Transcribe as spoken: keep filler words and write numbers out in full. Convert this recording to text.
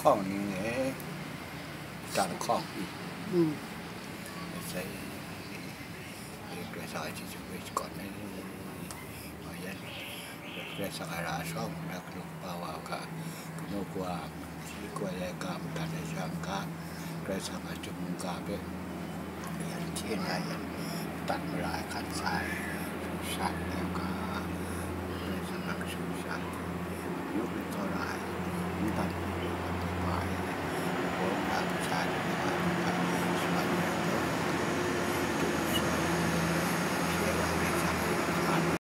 ข้องนี่ไงการข้องอีกใส่เกลือซอยที่จะไปก่อนนี่เอายันเกลือสักการะช่องนักลูกป่าวกะขนมกวางที่กล้วยแยกามตัดในช่างกะเกลือสักจุ่มกาเป๊ะยันเชี่ยนยันตัดเวลาขันทรายสักแล้วก็เกลือสักชุบสักยกเป็นตัวลายมีตัด